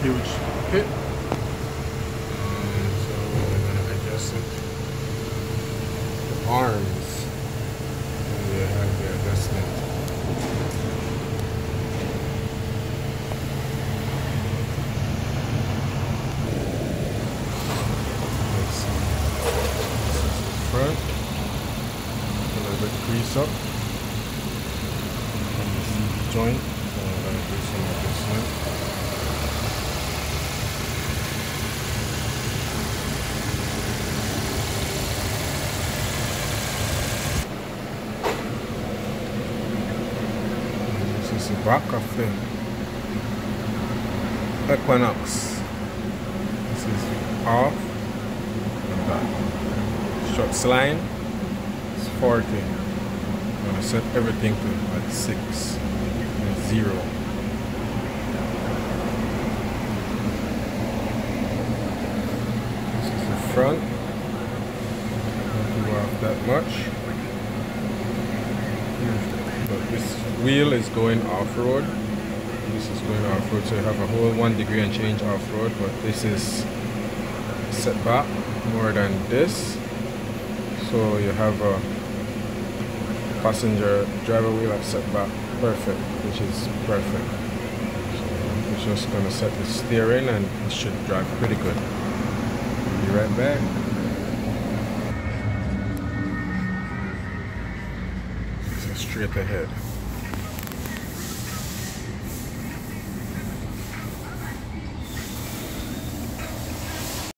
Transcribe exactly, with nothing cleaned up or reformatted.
huge pit. And so we're gonna adjust it. The arms. And we have the adjustment. Let's see. This is the front. A little bit grease up. And the seat joint. So I'm gonna do some adjustment. This is the back of the Equinox. This is off and back. Struts line is forty. I'm going to set everything to at six and zero. This is the front. Don't go off that much. But this wheel is going off-road. This is going off-road, so you have a whole one degree and change off-road, but this is set back more than this. So you have a passenger driver wheel at set back perfect, which is perfect. So we're just gonna set the steering and it should drive pretty good. Be right back. Straight ahead.